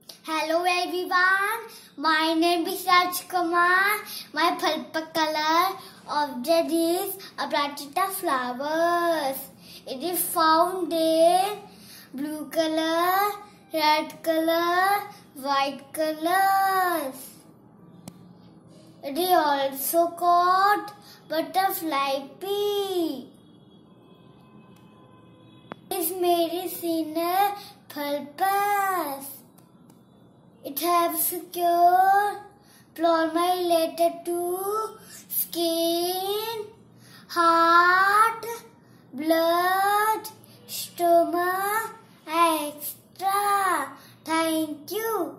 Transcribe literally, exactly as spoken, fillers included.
Hello everyone, my name is Rajkumar. My purple color object is Apratita flowers. It is found in blue color, red color, white colors. It is also called butterfly pea. Its medicinal purpose. It has secure plasma related to skin, heart, blood, stomach, et cetera. Thank you.